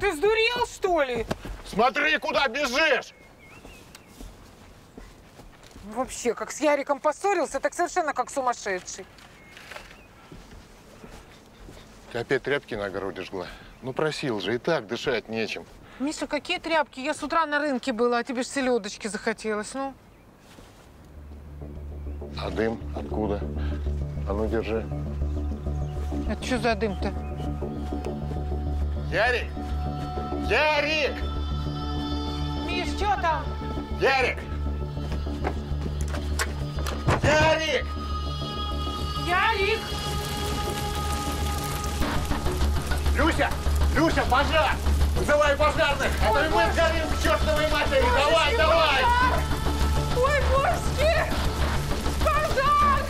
ты сдурел, что ли? Смотри, куда бежишь! Вообще, как с Яриком поссорился, так совершенно как сумасшедший. Ты опять тряпки на огороде жгла? Ну, просил же, и так дышать нечем. Миша, какие тряпки? Я с утра на рынке была, а тебе ж селедочки захотелось, ну. А дым откуда? А ну, держи. Это что за дым-то? Ярик! Ярик! Миш, что там? Ярик! Ярик! Ярик! Люся! Люся, пожар! Вызывай пожарных! А то и мы сгорим к чертовой матери! Давай, давай! Ой, божечки! Пожар!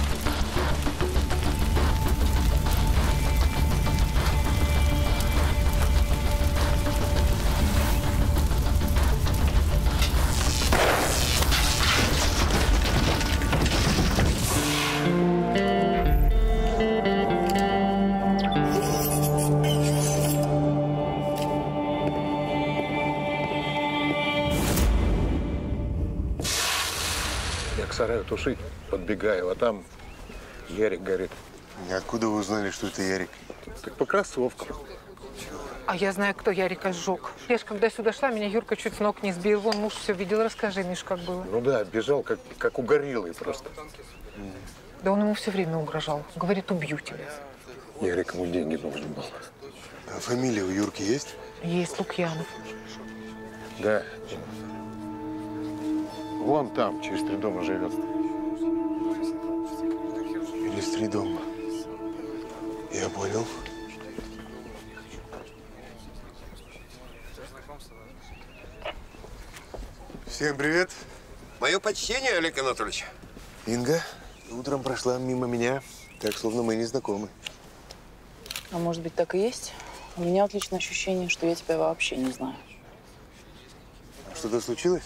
Я к сараю тушить подбегаю, а там Ярик горит. И откуда вы узнали, что это Ярик? Так по кроссовкам. А я знаю, кто Ярика сжег. Я ж когда сюда шла, меня Юрка чуть с ног не сбил. Вон муж все видел. Расскажи, Миш, как было. Ну да, бежал как угорелый просто. Да он ему все время угрожал. Говорит, убью тебя. Ярик ему деньги нужен был. А фамилия у Юрки есть? Есть Лукьянов. Да. Вон там, через 3 дома живет. Через 3 дома. Я понял. Всем привет. Мое почтение, Олег Анатольевич. Инга утром прошла мимо меня, так, словно мы не знакомы. А может быть, так и есть? У меня отличное ощущение, что я тебя вообще не знаю. Что-то случилось?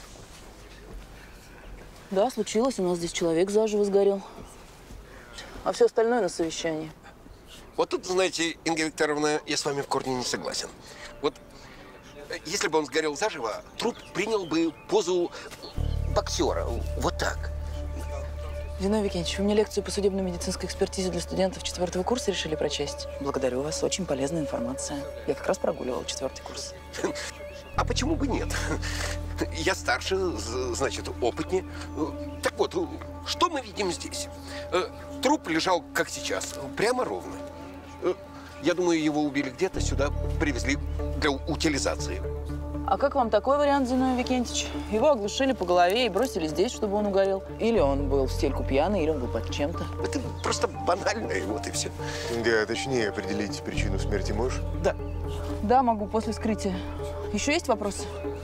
Да, случилось. У нас здесь человек заживо сгорел. А все остальное на совещании. Вот тут, знаете, Инга Викторовна, я с вами в корне не согласен. Вот если бы он сгорел заживо, труп принял бы позу боксера. Вот так. Зиновий Викентьевич, вы мне лекцию по судебно-медицинской экспертизе для студентов 4-го курса решили прочесть? Благодарю вас. Очень полезная информация. Я как раз прогуливала 4-й курс. А почему бы нет? Я старше, значит, опытнее. Так вот, что мы видим здесь? Труп лежал, как сейчас, прямо ровно. Я думаю, его убили где-то, сюда привезли для утилизации. А как вам такой вариант, Зиновий Викентьевич? Его оглушили по голове и бросили здесь, чтобы он угорел. Или он был в стельку пьяный, или он был под чем-то. Это просто банально, и вот и все. Инга, точнее определить причину смерти можешь? Да. Да, могу, после вскрытия. Еще есть вопросы?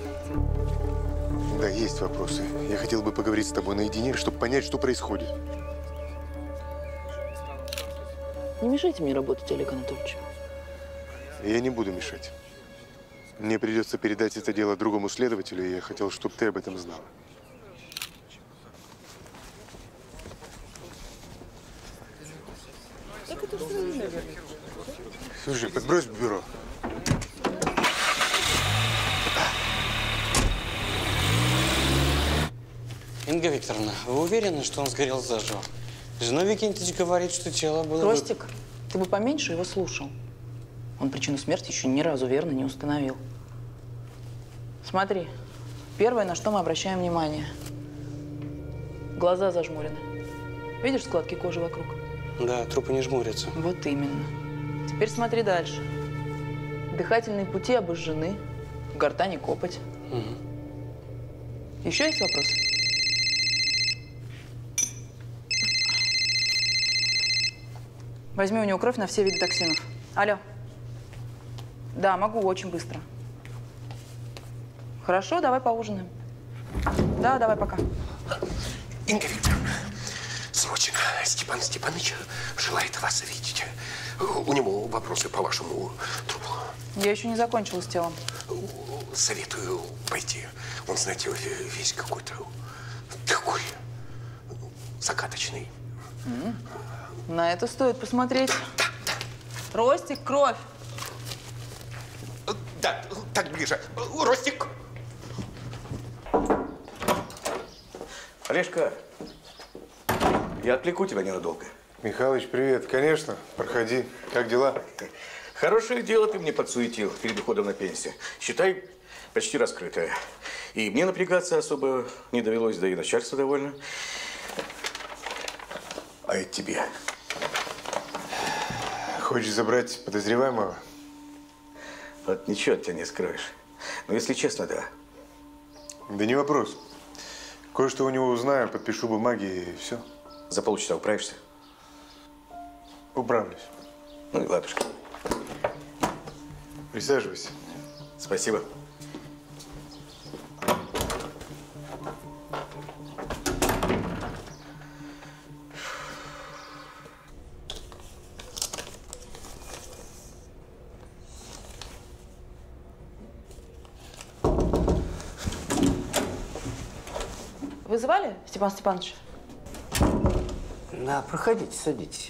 Да, есть вопросы. Я хотел бы поговорить с тобой наедине, чтобы понять, что происходит. Не мешайте мне работать, Олег Анатольевич. Я не буду мешать. Мне придется передать это дело другому следователю, и я хотел, чтобы ты об этом знала. Слушай, подбрось в бюро. Инга Викторовна, вы уверены, что он сгорел заживо? Зиновий Викентьевич говорит, что тело было… Ростик, ты бы поменьше его слушал. Он причину смерти еще ни разу верно не установил. Смотри, первое, на что мы обращаем внимание. Глаза зажмурены. Видишь складки кожи вокруг? Да, трупы не жмурятся. Вот именно. Теперь смотри дальше. Дыхательные пути обожжены, в гортани копоть. Еще есть вопросы? Возьми у него кровь на все виды токсинов. Алло. Да, могу, очень быстро. Хорошо, давай поужинаем. Да, давай, пока. Инга Викторовна, срочно Степан Степанович желает вас видеть. У него вопросы по вашему трупу. Я еще не закончила с телом. Советую пойти. Он, знаете, весь какой-то такой закаточный. На это стоит посмотреть. Да. Ростик, кровь. Так ближе. Ростик. Олежка, я отвлеку тебя ненадолго. Михалыч, привет. Конечно, проходи. Как дела? Хорошее дело ты мне подсуетил перед уходом на пенсию. Считай, почти раскрытое. И мне напрягаться особо не довелось, да и начальство довольно. А это тебе. Хочешь забрать подозреваемого? Вот ничего от тебя не скроешь. Но если честно, да. Да не вопрос. Кое-что у него узнаю, подпишу бумаги и все. За полчаса управишься? Управлюсь. Ну и ладушки. Присаживайся. Спасибо. Вызывали, Степан Степанович? Да, проходите, садитесь.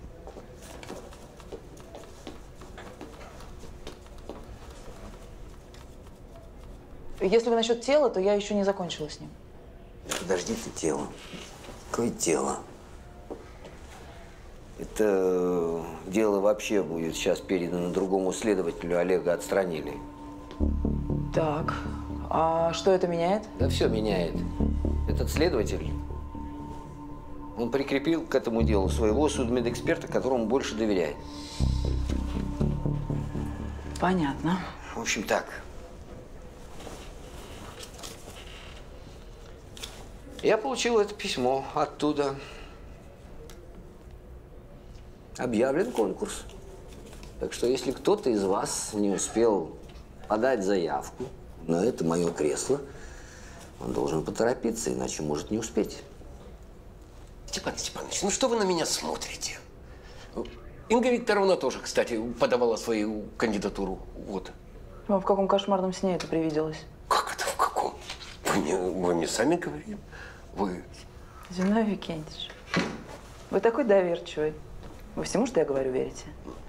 Если вы насчет тела, то я еще не закончила с ним. Подожди ты, тело. Какое тело? Это дело вообще будет сейчас передано другому следователю, Олега отстранили. Так, а что это меняет? Да все меняет. Этот следователь, он прикрепил к этому делу своего судмедэксперта, которому больше доверяет. Понятно. В общем, так. Я получил это письмо оттуда. Объявлен конкурс. Так что, если кто-то из вас не успел подать заявку на это мое кресло, он должен поторопиться, иначе может не успеть. Степан Степанович, ну что вы на меня смотрите? Инга Викторовна тоже, кстати, подавала свою кандидатуру. Вот. Вам в каком кошмарном сне это привиделось? Как это в каком? Вы мне сами говорили. Вы… Зиновий Викентьевич, вы такой доверчивый. Вы всему, что я говорю, верите?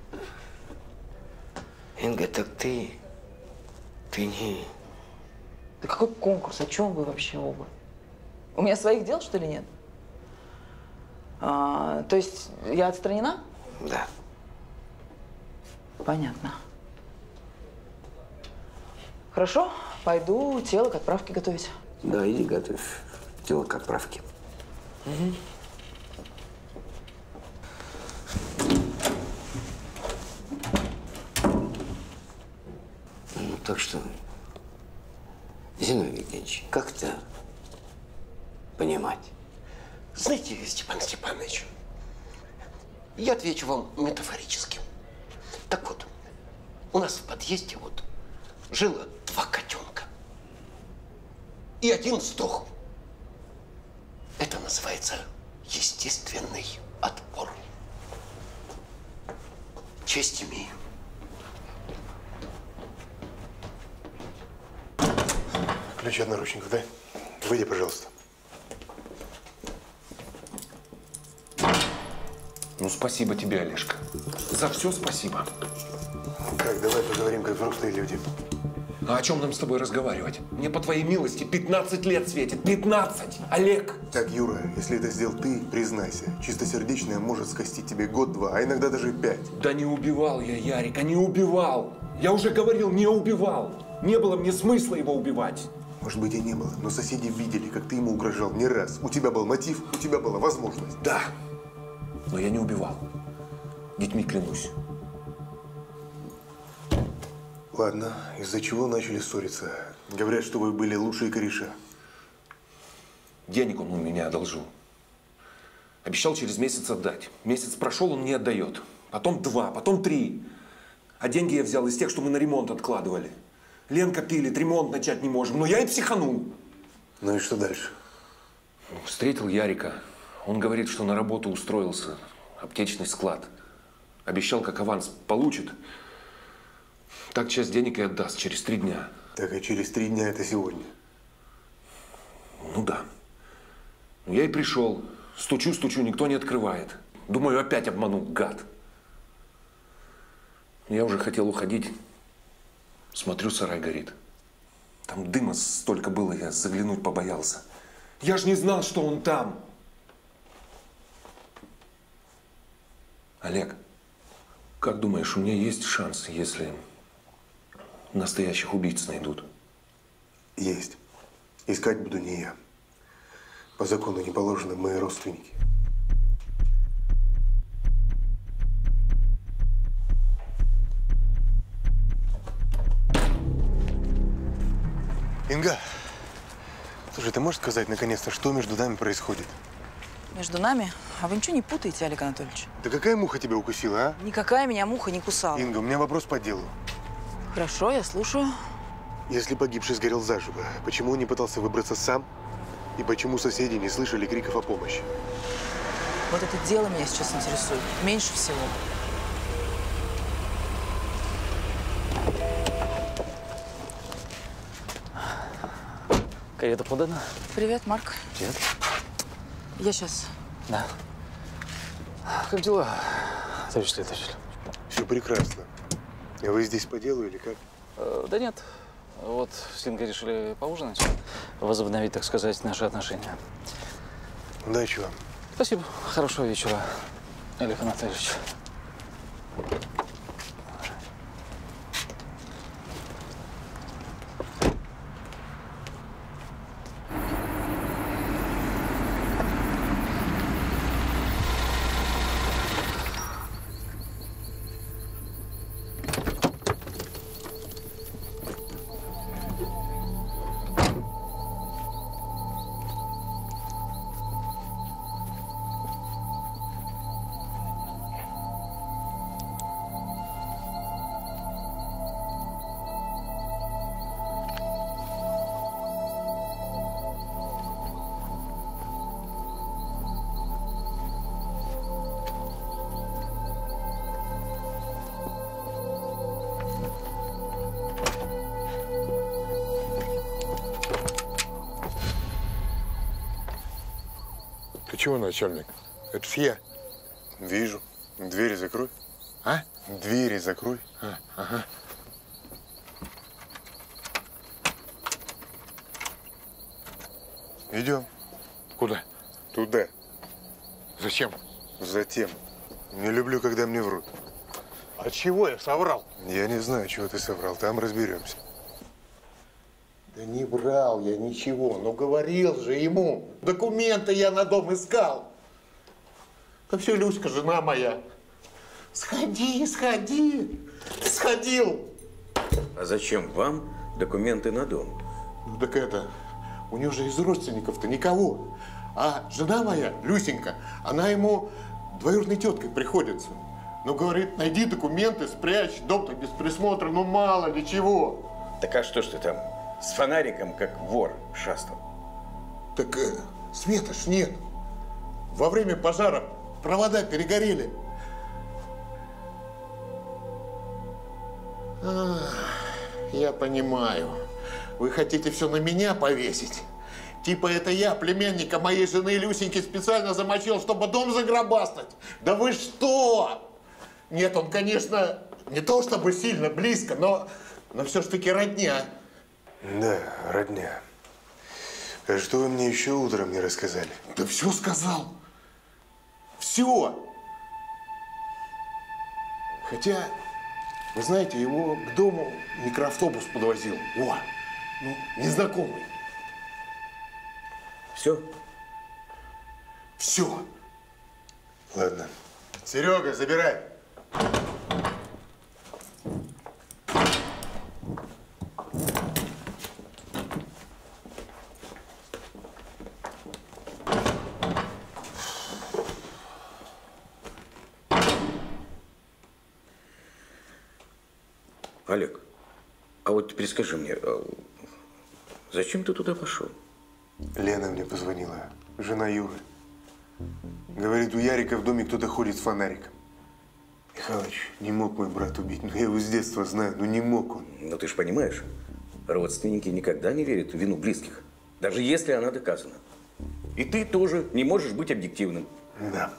Инга, так ты не… Да какой конкурс? О чем вы вообще оба? У меня своих дел, что ли, нет? То есть я отстранена? Да. Понятно. Хорошо, пойду тело к отправке готовить. Да, иди готовь тело к отправке. Угу. Ну, так что, Зиновий Викентьевич, как это понимать? Знаете, Степан Степанович, я отвечу вам метафорически. Так вот, у нас в подъезде вот жило 2 котенка. И один сдох. Это называется естественный отбор. Честь имею. Ключи от наручников, дай. Выйди, пожалуйста. Ну, спасибо тебе, Олежка. За все спасибо. Так, давай поговорим, как взрослые люди. А о чем нам с тобой разговаривать? Мне, по твоей милости, 15 лет светит. 15! Олег! Так, Юра, если это сделал ты, признайся. Чистосердечное может скостить тебе год-два, а иногда даже 5. Да не убивал я Ярика, не убивал. Я уже говорил, не убивал. Не было мне смысла его убивать. Может быть, и не было, но соседи видели, как ты ему угрожал не раз. У тебя был мотив, у тебя была возможность. Да, но я не убивал. Детьми клянусь. Ладно, из-за чего начали ссориться? Говорят, что вы были лучшие кореша. Денег он у меня одолжил. Обещал через месяц отдать. Месяц прошел, он не отдает. Потом 2, потом 3. А деньги я взял из тех, что мы на ремонт откладывали. Ленка пилит, ремонт начать не можем. Но я и психанул. Ну и что дальше? Встретил Ярика. Он говорит, что на работу устроился. Аптечный склад. Обещал, как аванс получит. Так часть денег и отдаст через 3 дня. Так, а через 3 дня это сегодня? Ну да. Ну, я и пришел. Стучу, никто не открывает. Думаю, опять обманул, гад. Я уже хотел уходить. Смотрю, сарай горит. Там дыма столько было, я заглянуть побоялся. Я ж не знал, что он там. Олег, как думаешь, у меня есть шанс, если настоящих убийц найдут? Есть. Искать буду не я. По закону не положено мои родственники. Инга, слушай, ты можешь сказать наконец-то, что между нами происходит? Между нами? А вы ничего не путаете, Олег Анатольевич? Да какая муха тебя укусила, а? Никакая меня муха не кусала. Инга, у меня вопрос по делу. Хорошо, я слушаю. Если погибший сгорел заживо, почему он не пытался выбраться сам? И почему соседи не слышали криков о помощи? Вот это дело меня сейчас интересует. Меньше всего. Карета подана? Привет, Марк. Привет. Я сейчас. Да. Как дела, товарищ следователь? Все прекрасно. А вы здесь по делу или как? Да нет. Вот с Ингой решили поужинать, возобновить, так сказать, наши отношения. Удачи вам. Спасибо. Хорошего вечера, Олег Анатольевич. Чего, начальник? Это ж я. Вижу. Двери закрой. А? Двери закрой. Ага. Идем. Куда? Туда. Зачем? Затем. Не люблю, когда мне врут. А чего я соврал? Я не знаю, чего ты соврал. Там разберемся. Да не врал я ничего, но говорил же ему. Документы я на дом искал. Да все, Люська, жена моя. Сходи. Сходил. А зачем вам документы на дом? Ну так это, у него же из родственников-то никого. А жена моя, Люсенька, она ему двоюродной теткой приходится. Ну, говорит, найди документы, спрячь, дом-то без присмотра, ну мало ли чего. Так а что ж ты там с фонариком, как вор, шастал? Так света ж нет. Во время пожара провода перегорели. Я понимаю. Вы хотите все на меня повесить? Типа это я, племянника моей жены Люсеньки, специально замочил, чтобы дом загробастать? Да вы что? Нет, он, конечно, не то чтобы сильно близко, но все ж таки родня. Да, родня. А что вы мне еще утром не рассказали? Да все сказал. Все. Хотя, вы знаете, его к дому микроавтобус подвозил. О, ну, незнакомый. Все? Все. Ладно. Серега, забирай. Олег, а вот теперь скажи мне, зачем ты туда пошел? Лена мне позвонила, жена Юры. Говорит, у Ярика в доме кто-то ходит с фонариком. Михалыч, не мог мой брат убить, но я его с детства знаю, но не мог он. Ну ты же понимаешь, родственники никогда не верят в вину близких, даже если она доказана. И ты тоже не можешь быть объективным. Да.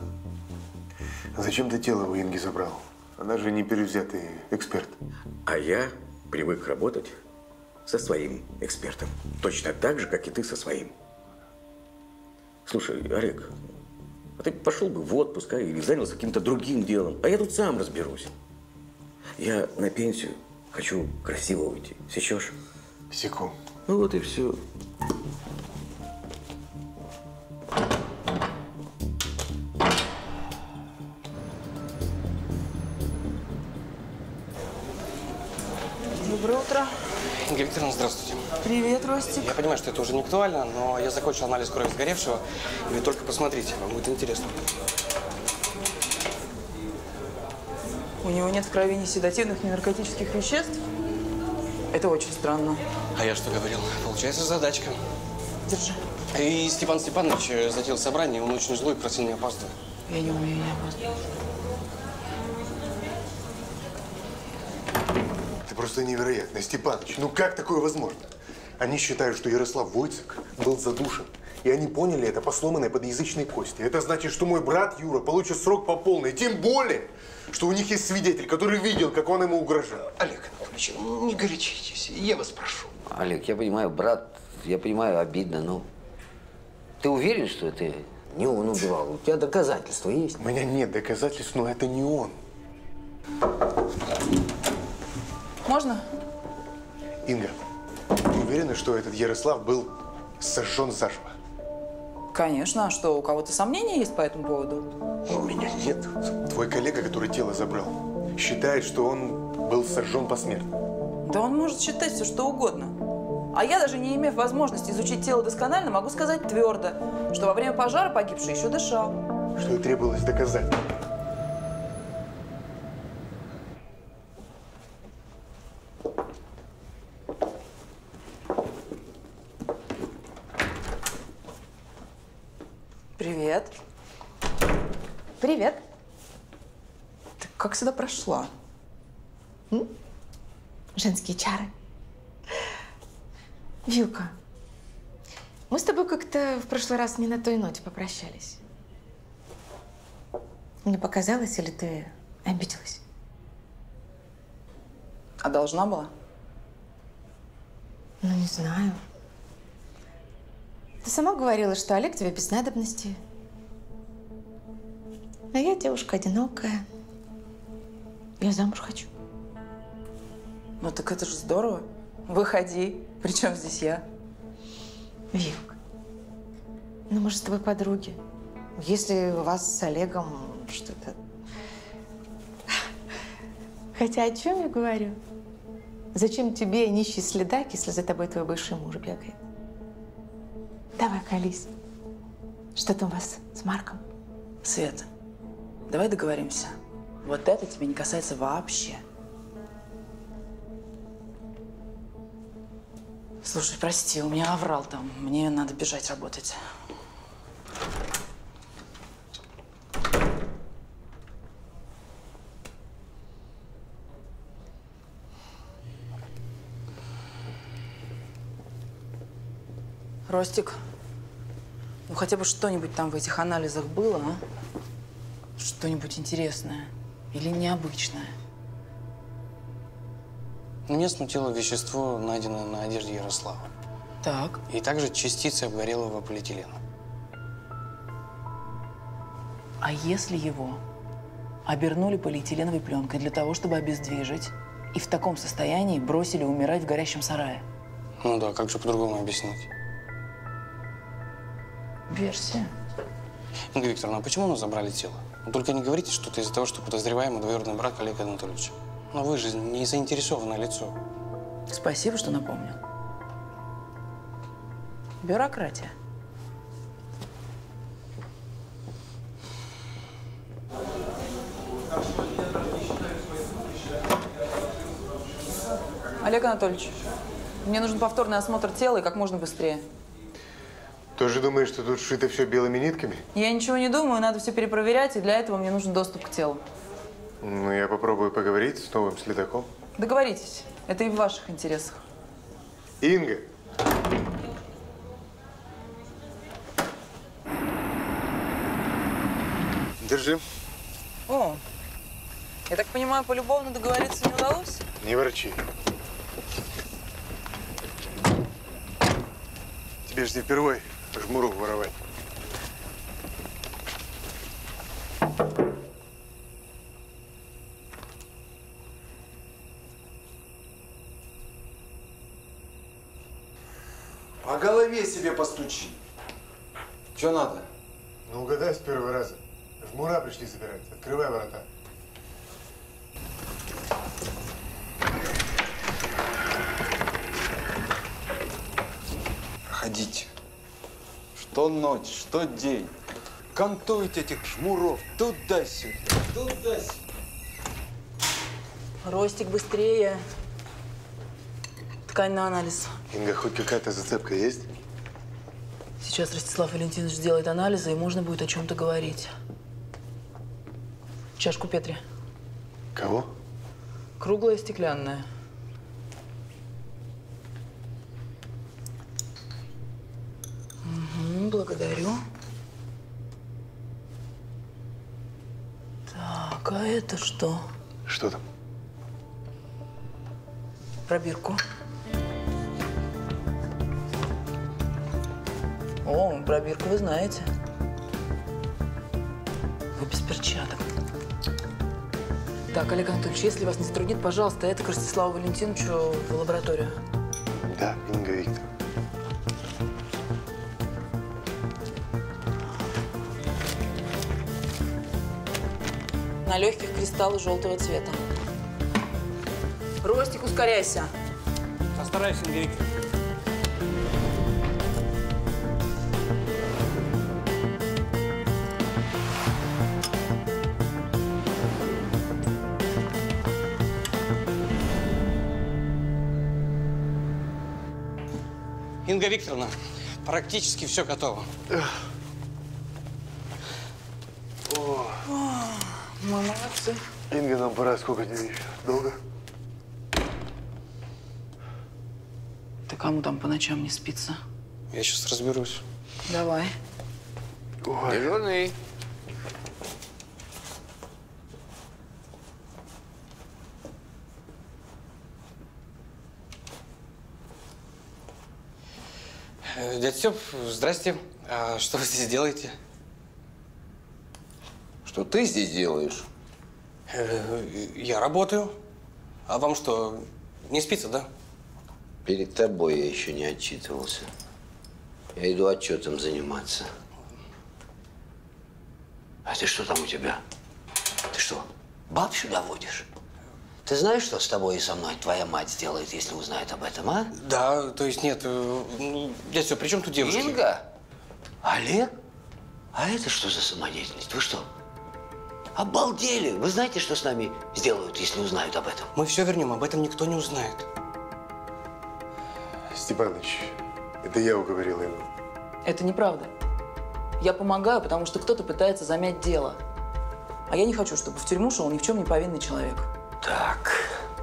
А зачем ты тело у Инги забрал? Она же не перевзятый эксперт. А я привык работать со своим экспертом. Точно так же, как и ты со своим. Слушай, Олег, а ты пошел бы в отпуск, или занялся каким-то другим делом, а я тут сам разберусь. Я на пенсию хочу красиво уйти. Сечешь? Секу. Ну вот и все. Доброе утро. Инга Викторовна, здравствуйте. Привет, Ростик. Я понимаю, что это уже не актуально, но я закончил анализ крови сгоревшего. И вы только посмотрите, вам будет интересно. У него нет в крови ни седативных, ни наркотических веществ? Это очень странно. А я что говорил? Получается задачка. Держи. И Степан Степанович затеял собрание, он очень злой, просил не опаздывать. Я не умею не опаздывать. Это просто невероятно. Степаныч, ну как такое возможно? Они считают, что Ярослав Войцек был задушен. И они поняли это по сломанной подъязычной кости. Это значит, что мой брат Юра получит срок по полной. Тем более, что у них есть свидетель, который видел, как он ему угрожал. Олег Анатольевич, ну не горячитесь, я вас прошу. Олег, я понимаю, брат, я понимаю, обидно, но ты уверен, что это не он убивал? У тебя доказательства есть? У меня нет доказательств, но это не он. Можно? Инга, ты уверена, что этот Ярослав был сожжен заживо? Конечно. А что, у кого-то сомнения есть по этому поводу? У меня нет. Твой коллега, который тело забрал, считает, что он был сожжен посмертно. Да он может считать все, что угодно. А я, даже не имев возможности изучить тело досконально, могу сказать твердо, что во время пожара погибший еще дышал. Что и требовалось доказать. Привет. Привет. Ты как сюда прошла? Женские чары. Вилка, мы с тобой как-то в прошлый раз не на той ноте попрощались. Мне показалось, или ты обиделась? А должна была? Ну, не знаю. Ты сама говорила, что Олег тебе без надобности. А я девушка одинокая. Я замуж хочу. Ну так это же здорово. Выходи. Причем здесь я? Вилка, ну мы же с тобой подруги. Если у вас с Олегом что-то... Хотя о чем я говорю? Зачем тебе, нищий следак, если за тобой твой бывший муж бегает? Давай, колись. Что там у вас с Марком? Света, давай договоримся. Вот это тебе не касается вообще. Слушай, прости, у меня аврал там. Мне надо бежать работать. Ростик, ну хотя бы что-нибудь там в этих анализах было, а? Что-нибудь интересное или необычное? Меня смутило вещество, найденное на одежде Ярослава. Так. И также частицы обгорелого полиэтилена. А если его обернули полиэтиленовой пленкой для того, чтобы обездвижить, и в таком состоянии бросили умирать в горящем сарае? Ну да, как же по-другому объяснить? Версия. Инга Викторовна, а почему мы забрали тело? Ну, только не говорите, что это из-за того, что подозреваемый двоюродный брат Олега Анатольевича. Но вы же не заинтересованное лицо. Спасибо, что напомнил. Бюрократия. Олег Анатольевич, мне нужен повторный осмотр тела и как можно быстрее. Тоже думаешь, что тут сшито все белыми нитками? Я ничего не думаю, надо все перепроверять, и для этого мне нужен доступ к телу. Ну, я попробую поговорить с новым следаком. Договоритесь, это и в ваших интересах. Инга! Держи. О, я так понимаю, полюбовно договориться не удалось? Не ворчи. Тебе же не впервой жмуров воровать. По голове себе постучи. Что надо? Ну угадай с первого раза. Жмура пришли забирать. Открывай ворота. Проходите. Что ночь, что день. Кантуют этих жмуров туда-сюда, туда-сюда. Ростик, быстрее. Ткань на анализ. Инга, хоть какая-то зацепка есть? Сейчас Ростислав Валентинович сделает анализы, и можно будет о чем-то говорить. Чашку Петри. Кого? Круглая, стеклянная. Угу, благодарю. Так, а это что? Что там? Пробирку. О, пробирку вы знаете. Вы без перчаток. Так, Олег Анатольевич, если вас не затруднит, пожалуйста, это к Ростиславу Валентиновичу в лабораторию. Да, Инга Викторовна. На легких кристаллы желтого цвета. Ростик, ускоряйся. Постараюсь, Инга Викторовна. Инга Викторовна, практически все готово. Мы молодцы. Инга, нам пора. Сколько дней еще? Долго? Ты кому там по ночам не спится? Я сейчас разберусь. Давай. Ой. Дежурный. Дядя Степ, здрасте. А что вы здесь делаете? Что ты здесь делаешь? Я работаю. А вам что, не спится, да? Перед тобой я еще не отчитывался. Я иду отчетом заниматься. А ты что там у тебя? Ты что, баб сюда водишь? Ты знаешь, что с тобой и со мной твоя мать сделает, если узнает об этом, а? Да, то есть нет. Дядя Степ, при чем тут девушки? Инга? Олег? А это что за самодеятельность? Вы что? Обалдели! Вы знаете, что с нами сделают, если узнают об этом? Мы все вернем, об этом никто не узнает. Степаныч, это я уговорил Ингу. Это неправда. Я помогаю, потому что кто-то пытается замять дело. А я не хочу, чтобы в тюрьму шел ни в чем не повинный человек. Так.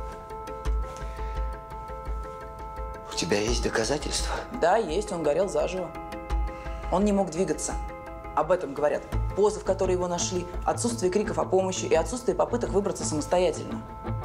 У тебя есть доказательства? Да, есть. Он горел заживо. Он не мог двигаться. Об этом говорят позы, в которые его нашли, отсутствие криков о помощи и отсутствие попыток выбраться самостоятельно.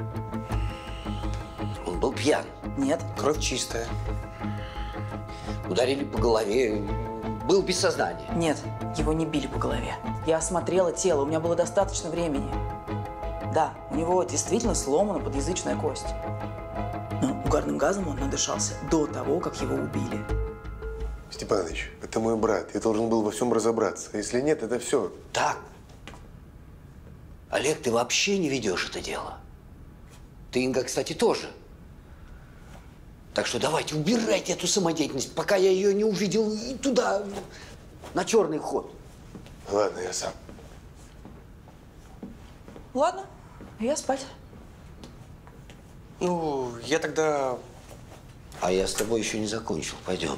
Он был пьян? Нет. Кровь чистая. Ударили по голове, был без сознания? Нет, его не били по голове. Я осмотрела тело, у меня было достаточно времени. Да, у него действительно сломана подъязычная кость. Но угарным газом он надышался до того, как его убили. Степаныч, это мой брат. Я должен был во всем разобраться. Если нет, это все. Так. Олег, ты вообще не ведешь это дело. Ты, Инга, кстати, тоже. Так что давайте, убирайте эту самодеятельность, пока я ее не увидел и туда, на черный ход. Ладно, я сам. Ладно, я спать. Ну, я тогда… А я с тобой еще не закончил. Пойдем.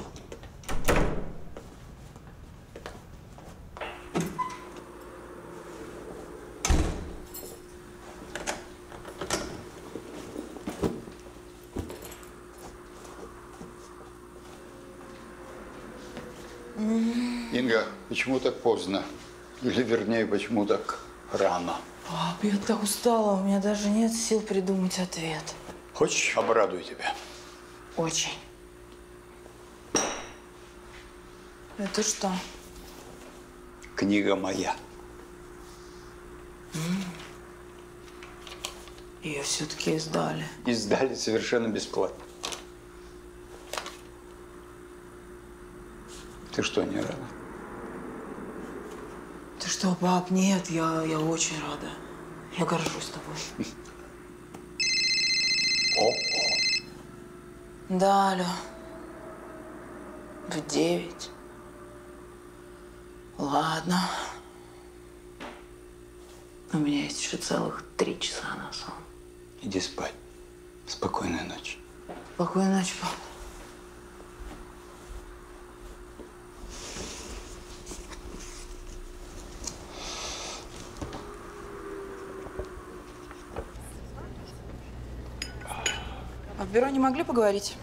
Инга, почему так поздно? Или, вернее, почему так рано? Пап, я так устала, у меня даже нет сил придумать ответ. Хочешь, обрадую тебя? Очень. Это что? Книга моя. Ее все-таки издали. Издали совершенно бесплатно. Ты что, не рада? Ты что, пап? Нет, я очень рада. Я горжусь тобой. Да, Алё. В 9. Ладно. У меня есть еще целых 3 часа на сон. Иди спать. Спокойной ночи. Спокойной ночи, пап. А в бюро не могли поговорить?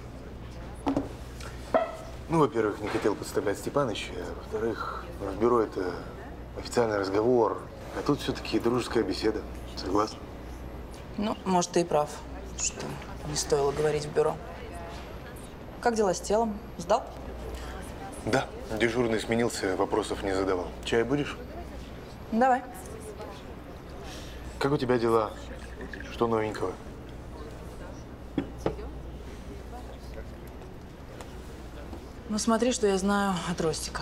Ну, во-первых, не хотел подставлять Степаныча, а во-вторых, в бюро это официальный разговор, а тут все-таки дружеская беседа. Согласна? Ну, может, ты и прав, что не стоило говорить в бюро. Как дела с телом? Сдал? Да. Дежурный сменился, вопросов не задавал. Чай будешь? Давай. Как у тебя дела? Что новенького? Ну, смотри, что я знаю от Ростика.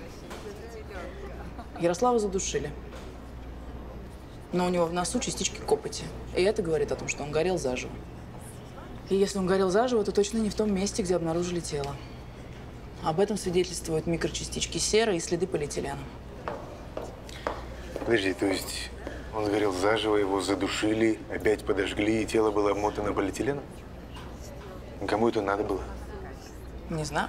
Ярослава задушили. Но у него в носу частички копоти. И это говорит о том, что он горел заживо. И если он горел заживо, то точно не в том месте, где обнаружили тело. Об этом свидетельствуют микрочастички серы и следы полиэтилена. Подожди, то есть он сгорел заживо, его задушили, опять подожгли, и тело было обмотано полиэтиленом? Кому это надо было? Не знаю.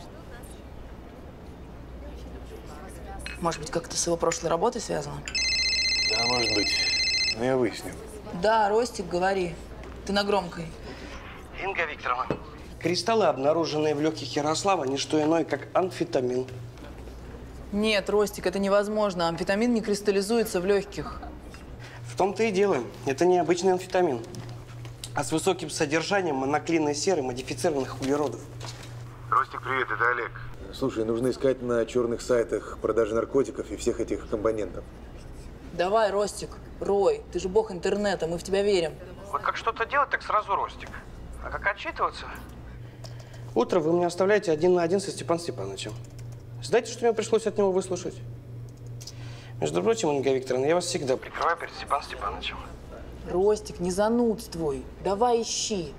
Может быть, как-то с его прошлой работой связано? Да, может быть. Но я выясню. Да, Ростик, говори. Ты на громкой. Инга Викторовна, кристаллы, обнаруженные в легких Ярослава, не что иное, как амфетамин. Нет, Ростик, это невозможно. Амфетамин не кристаллизуется в легких. В том-то и дело. Это не обычный амфетамин, а с высоким содержанием моноклинной серы модифицированных углеродов. Ростик, привет, это Олег. Слушай, нужно искать на черных сайтах продажи наркотиков и всех этих компонентов. Давай, Ростик, рой. Ты же бог интернета, мы в тебя верим. Вот как что-то делать, так сразу Ростик. А как отчитываться? Утром вы мне оставляете 1 на 1 со Степаном Степановичем. Знаете, что мне пришлось от него выслушать? Между прочим, Инга Викторовна, я вас всегда прикрываю перед Степаном Степановичем. Ростик, не занудствуй. Давай ищи.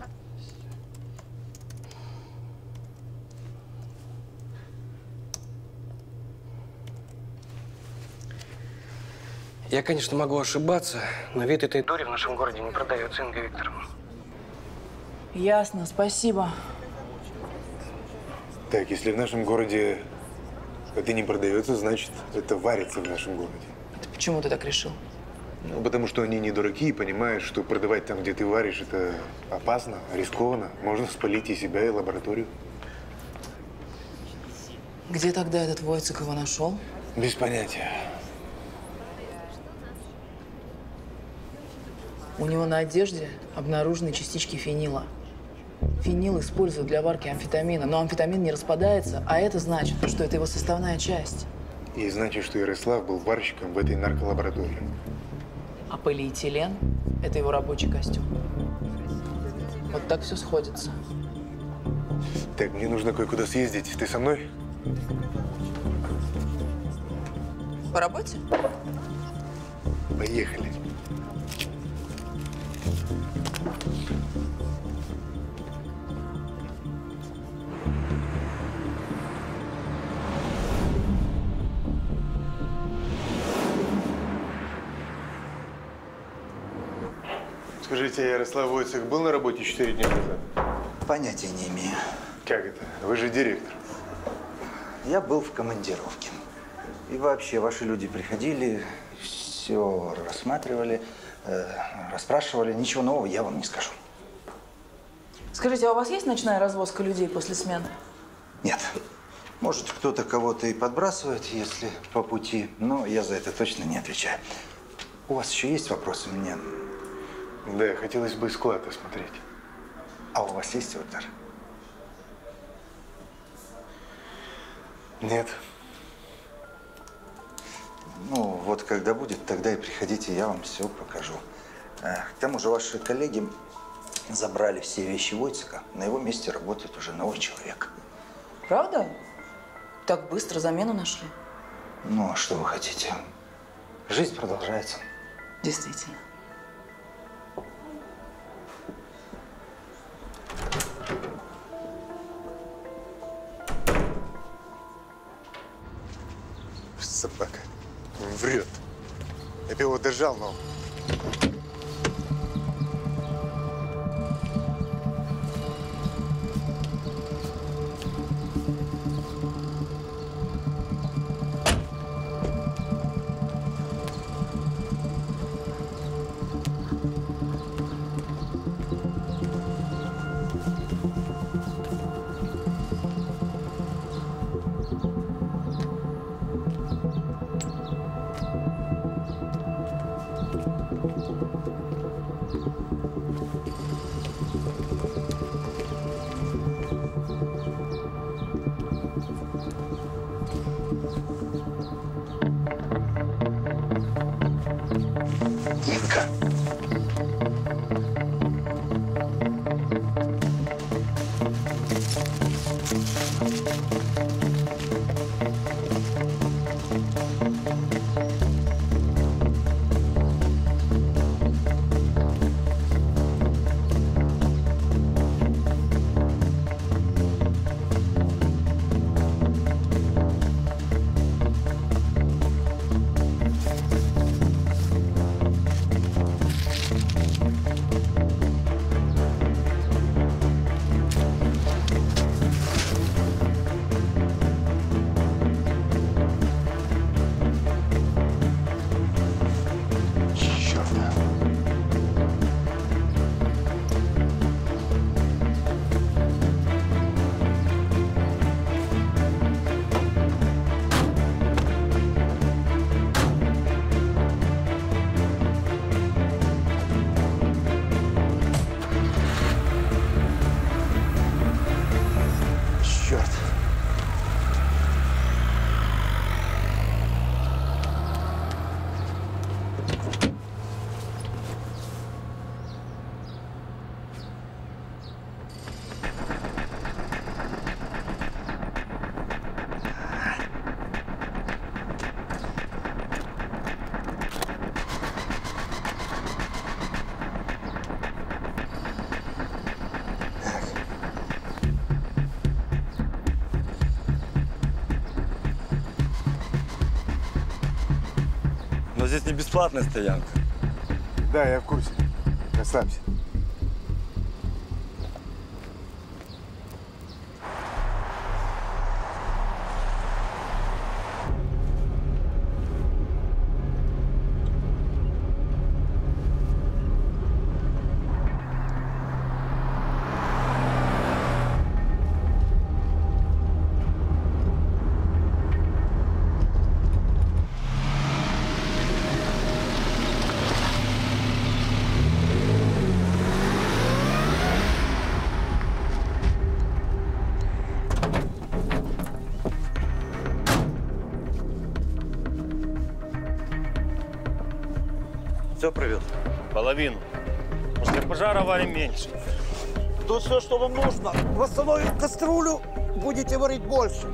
Я, конечно, могу ошибаться, но вид этой дури в нашем городе не продается, Инга Викторовна. Ясно, спасибо. Так, если в нашем городе это не продается, значит, это варится в нашем городе. Почему ты так решил? Ну, потому что они не дураки и понимают, что продавать там, где ты варишь, это опасно, рискованно. Можно спалить и себя, и лабораторию. Где тогда этот Войцек его нашел? Без понятия. У него на одежде обнаружены частички фенила. Фенил используют для варки амфетамина, но амфетамин не распадается, а это значит, что это его составная часть. И значит, что Ярослав был варщиком в этой нарколаборатории. А полиэтилен – это его рабочий костюм. Вот так все сходится. Так, мне нужно кое-куда съездить. Ты со мной? По работе? Поехали. Скажите, Ярослав Войцек был на работе 4 дня назад? Понятия не имею. Как это? Вы же директор. Я был в командировке. И вообще, ваши люди приходили, все рассматривали, расспрашивали. Ничего нового я вам не скажу. Скажите, а у вас есть ночная развозка людей после смены? Нет. Может, кто-то кого-то и подбрасывает, если по пути, но я за это точно не отвечаю. У вас еще есть вопросы мне? Да, хотелось бы склад осмотреть. А у вас есть ордер? Нет. Ну, вот когда будет, тогда и приходите, я вам все покажу. К тому же ваши коллеги забрали все вещи Войцека. На его месте работает уже новый человек. Правда? Так быстро замену нашли? Ну, а что вы хотите? Жизнь продолжается. Действительно. Собака. Врет. Я бы его держал, но... Но здесь не бесплатная стоянка. Да, я в курсе. Расслабься. Все провез? Половину. После пожара варим меньше. Тут все, что вам нужно. Восстановим кастрюлю, будете варить больше.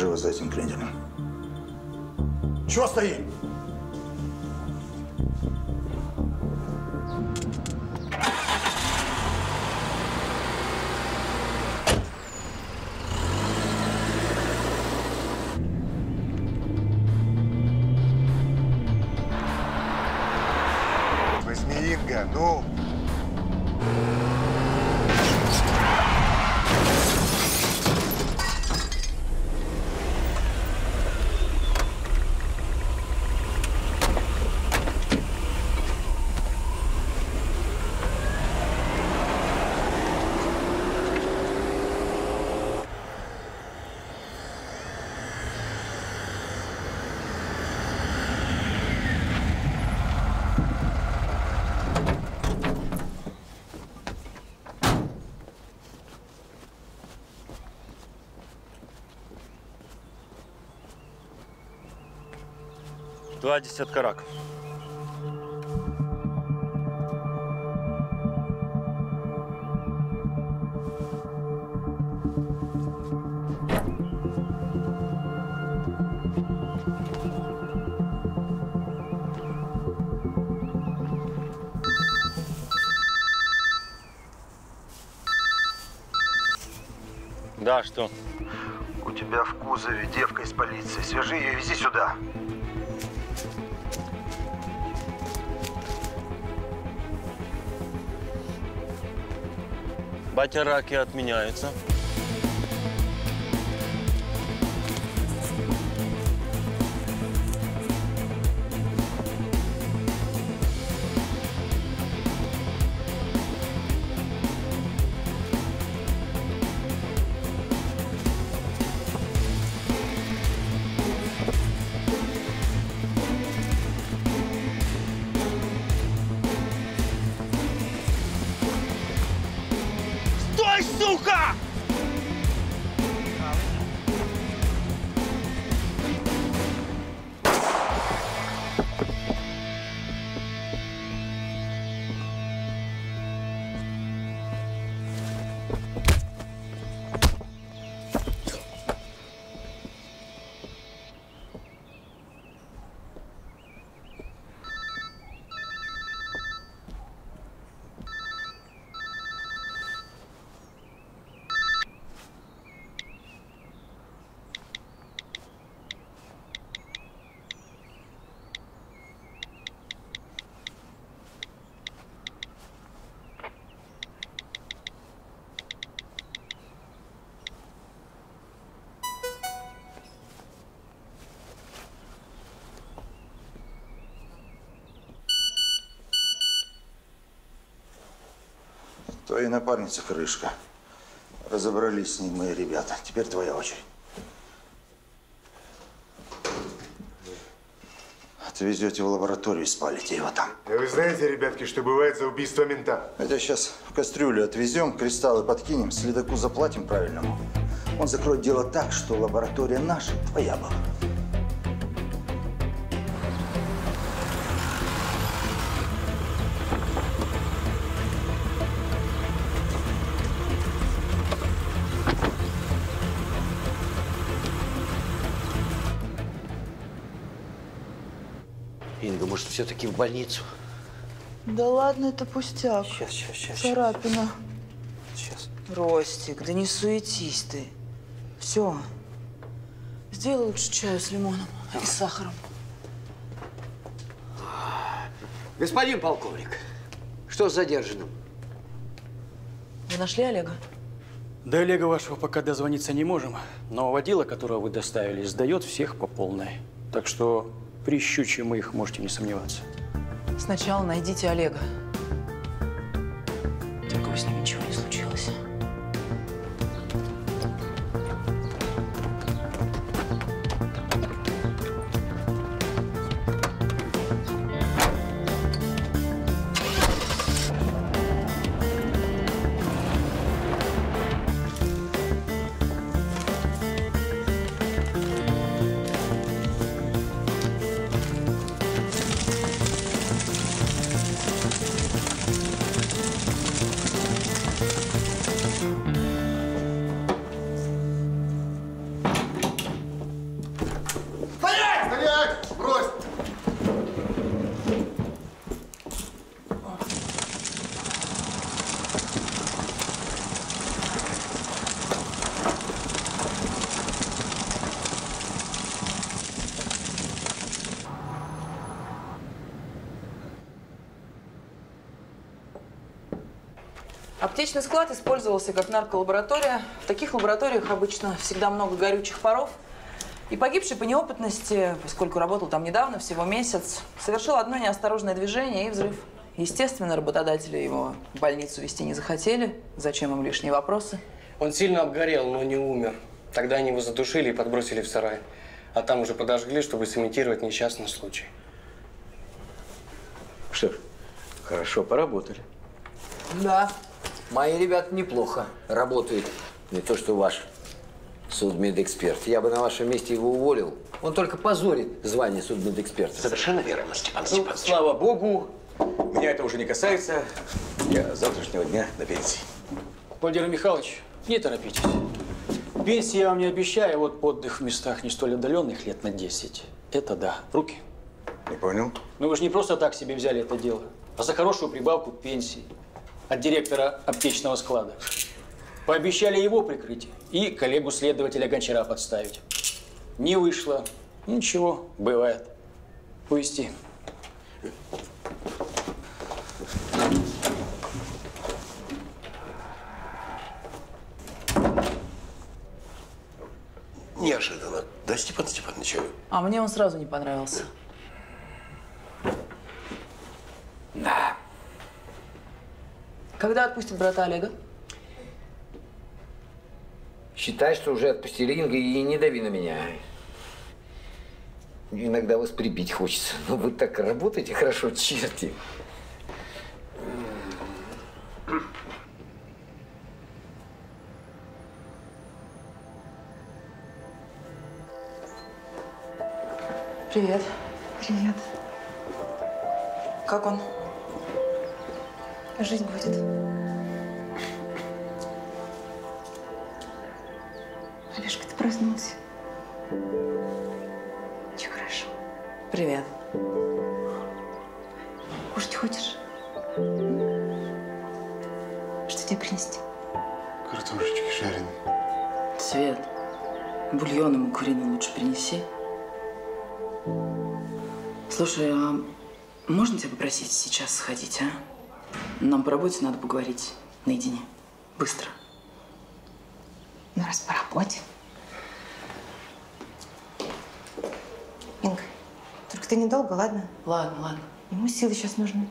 Живо за этим кренделем. Чего стоим? Возьми Инга, ну! Два десятка раков. Да, что? У тебя в кузове девка из полиции. Свяжи ее и вези сюда. Батя, раки отменяются. Стой, сука! Твоя напарница крышка. Разобрались с ней мои ребята. Теперь твоя очередь. Отвезете в лабораторию и спалите его там. А вы знаете, ребятки, что бывает за убийство мента? Это сейчас в кастрюлю отвезем, кристаллы подкинем, следаку заплатим правильному. Он закроет дело так, что лаборатория наша, твоя была. Инга, может, все-таки в больницу? Да ладно, это пустяк. Сейчас. Царапина. Сейчас. Ростик, да не суетись ты. Все. Сделай лучше чаю с лимоном и с сахаром. Господин полковник, что с задержанным? Вы нашли Олега? До Олега вашего пока дозвониться не можем, но водила, которого вы доставили, сдает всех по полной. Так что прищучим мы их, можете не сомневаться. Сначала найдите Олега. Только бы с ним ничего не случилось. Стоять! Брось! Аптечный склад использовался как нарколаборатория. В таких лабораториях обычно всегда много горючих паров. И погибший по неопытности, поскольку работал там недавно, всего месяц, совершил одно неосторожное движение и взрыв. Естественно, работодатели его в больницу везти не захотели. Зачем им лишние вопросы? Он сильно обгорел, но не умер. Тогда они его задушили и подбросили в сарай. А там уже подожгли, чтобы сымитировать несчастный случай. Что ж, хорошо поработали. Да. Мои ребята неплохо работают. Не то, что ваш судмедэксперт. Я бы на вашем месте его уволил. Он только позорит звание судмедэксперта. Совершенно верно, Степан Степанович. Слава богу, меня это уже не касается. Я с завтрашнего дня на пенсии. Владимир Михайлович, не торопитесь. Пенсии я вам не обещаю, вот отдых в местах не столь отдаленных лет на 10. Это да. Руки. Не понял? Ну вы же не просто так себе взяли это дело, а за хорошую прибавку к пенсии от директора аптечного склада. Пообещали его прикрыть и коллегу-следователя Гончара подставить. Не вышло. Ничего, бывает. Увести. Неожиданно. Да, Степан Степанович? А мне он сразу не понравился. Да. Когда отпустят брата Олега? Считай, что уже отпустили Инга, и не дави на меня. Иногда вас прибить хочется. Но вы так работаете хорошо, черти. Привет. Привет. Как он? Жить будет. Олежка, ты проснулся. Очень хорошо. Привет. Кушать хочешь? Что тебе принести? Картошечки жареные. Свет, бульон ему куриный лучше принеси. Слушай, а можно тебя попросить сейчас сходить, а? Нам по работе надо поговорить наедине. Быстро. Ну, раз по работе. Инга, только ты недолго, ладно? Ладно, ладно. Ему силы сейчас нужны.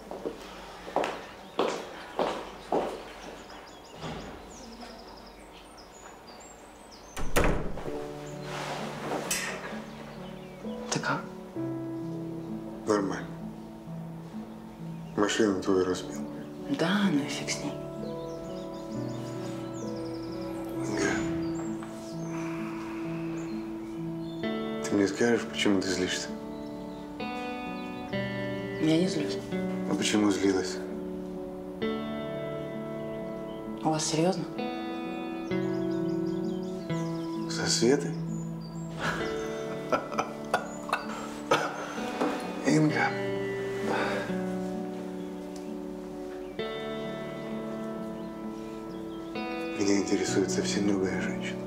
Ты как? Нормально. Машину твою разбил. Да, ну и фиг с ней. Ты мне скажешь, почему ты злишься? Я не злюсь. А почему злилась? У вас серьезно? Со Светой? Инга. Меня интересует совсем другая женщина.